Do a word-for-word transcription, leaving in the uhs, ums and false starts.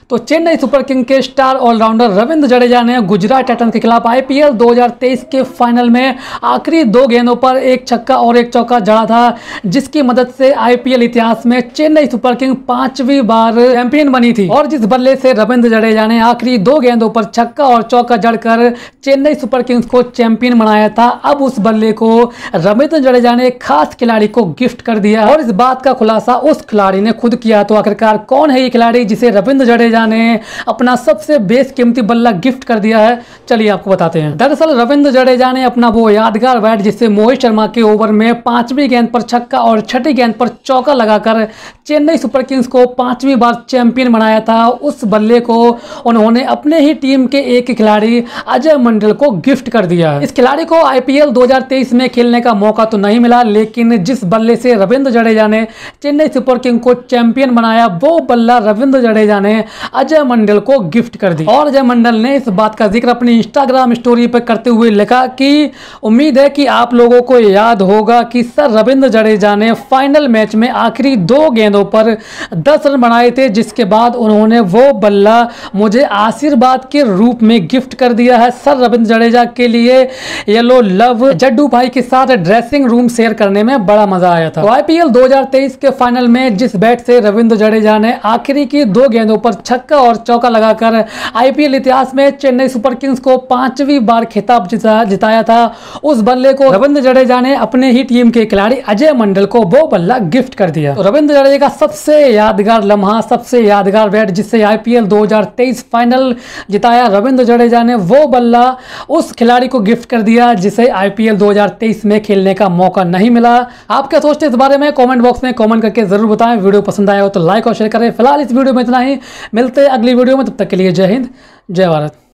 तो Chennai Super King के star allrounder Ravindra Jadeja ने गुजरात टाइटंस के खिलाफ आईपीएल दो हज़ार तेईस के फाइनल में आखिरी दो गेंदों पर एक छक्का और एक चौका जड़ा था, जिसकी मदद से आईपीएल इतिहास में चेन्नई सुपर किंग पांचवी बार चैंपियन बनी थी। और जिस बल्ले से रविंद्र जडेजा ने आखिरी दो गेंदों पर छक्का और चौका जड़कर चेन्नई सुपर किंग्स को चैंपियन बनाया था, अब उस बल्ले को रविंद्र जडेजा ने खास खिलाड़ी को गिफ्ट कर दिया। और इस बात का खुलासा उस खिलाड़ी ने खुद किया। तो आखिरकार कौन है ये खिलाड़ी जिसे रविंद्र जडेजा ने अपना सबसे बेशकीमती बल्ला गिफ्ट कर दिया है, चलिए आपको बताते हैं। दरअसल रविंद्र जडेजा ने अपना वो यादगार बैट जिसे मोहित शर्मा के ओवर में पांचवी गेंद पर छक्का और छठी गेंद पर चौका लगाकर चेन्नई सुपर किंग्स को पांचवी बार चैंपियन बनाया था, उस बल्ले को उन्होंने अपने ही टीम के एक खिलाड़ी अजय मंडल को गिफ्ट कर दिया। इस खिलाड़ी को आईपीएल दो हज़ार तेईस में खेलने का मौका तो नहीं मिला, लेकिन जिस बल्ले से रविंद्र जडेजा ने चेन्नई सुपर किंग को चैंपियन बनाया, वो बल्ला रविंद्र जडेजा ने अजय मंडल को गिफ्ट कर दी। और अजय मंडल ने इस बात का जिक्र अपनी इंस्टाग्राम स्टोरी पर करते हुए लिखा कि उम्मीद है कि आप लोगों को याद होगा कि सर रविंद्र जडेजा ने फाइनल मैच में आखिरी दो गेंदों पर दस रन बनाए थे, जिसके बाद उन्होंने वो बल्ला मुझे आशीर्वाद के रूप में गिफ्ट कर दिया है। सर रविंद्र जडेजा के लिए येलो लव जड्डू भाई के साथ ड्रेसिंग रूम शेयर करने में बड़ा मजा आया था। तो आईपीएल दो हज़ार तेईस के फाइनल में जिस बैट से रविंद्र जडेजा ने आखिरी की दो गेंदों पर छक्का और चौका लगाकर आईपीएल इतिहास में चेन्नई सुपर किंग्स को पांचवी बार खिताब जिता जिताया था, उस बल्ले को रविंद्र जडेजा ने अपने ही टीम के खिलाड़ी अजय मंडल को वो बल्ला गिफ्ट कर दिया। तो रविंद्र जडेजा का सबसे यादगार लम्हा, सबसे यादगार बैट जिससे आईपीएल दो हज़ार तेईस फाइनल जिताया, रविंद्र जडेजा ने वो बल्ला उस खिलाड़ी को गिफ्ट कर दिया जिसे आईपीएल दो हज़ार तेईस में खेलने का मौका नहीं मिला। आप क्या सोचते हैं इस बारे में कमेंट बॉक्स में कमेंट करके जरूर बताएं। वीडियो पसंद आया हो तो लाइक और शेयर करें। फिलहाल इस वीडियो में इतना ही, मिलते हैं अगली वीडियो में, तब तक के लिए जय हिंद जय भारत।